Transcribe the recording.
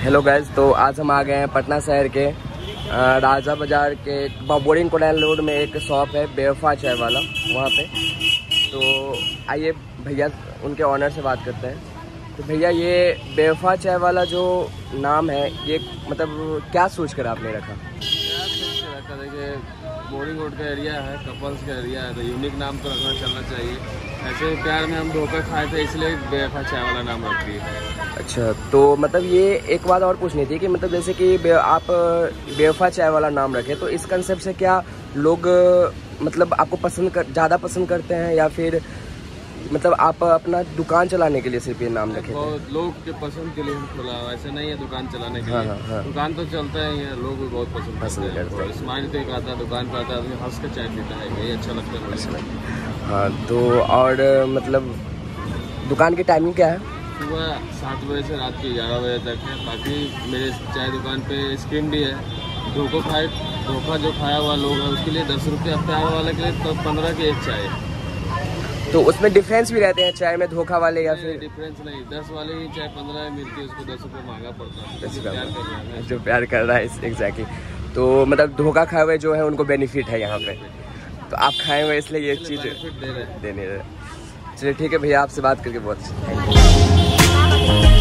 Hello guys, तो आज हम आ गए हैं पटना शहर के राजा बाज़ार के बोरिंग कोडान रोड में एक शॉप है बेवफा चाय वाला, वहाँ पे। तो आइए भैया उनके ऑनर से बात करते हैं। तो भैया, ये बेवफा चाय वाला जो नाम है, ये मतलब क्या सोच कर आपने रखा? क्या सोच के रखा? देखिए, बोरिंग रोड का एरिया है, कपल्स का एरिया है, तो यूनिक नाम तो रखना चलना चाहिए। ऐसे प्यार में हम धोखा खाए थे, इसलिए बेवफा चाय वाला नाम रख दिए। अच्छा, तो मतलब ये एक बात और पूछनी थी कि मतलब जैसे कि आप बेवफा चाय वाला नाम रखें, तो इस कंसेप्ट से क्या लोग मतलब आपको ज़्यादा पसंद करते हैं, या फिर मतलब आप अपना दुकान चलाने के लिए सिर्फ ये नाम रखे? बहुत लोग के पसंद के लिए हम खुला, ऐसे नहीं है दुकान चलाने के लिए। हाँ। दुकान तो चलता ही है, लोग भी बहुत पसंद करते हैं। स्माइल तो एक आता है, दुकान पर आता है, हंस के चाय पीता है, यही अच्छा लगता है। हाँ, तो और मतलब दुकान की टाइमिंग क्या है? सुबह 7 बजे से रात के 11 बजे तक है। बाकी मेरे चाय दुकान पे स्कीम भी है, धोखा जो खाया हुआ लोग है उसके लिए 10 रुपये, प्यार वाले के लिए तो 15 की एक चाय। तो उसमें डिफरेंस भी रहते हैं चाय में, धोखा वाले या फिर? डिफरेंस नहीं, 10 वाली ही चाय 15 में मिलती है, उसको 10 रुपये महंगा पड़ता है। जो प्यार कर रहा है, एग्जैक्टली। तो मतलब धोखा खाए हुए जो है उनको बेनिफिट है यहाँ पे, तो आप खाए हुए इसलिए ये चीज़ देने रहे। चलिए ठीक है भैया, आपसे बात करके बहुत अच्छा।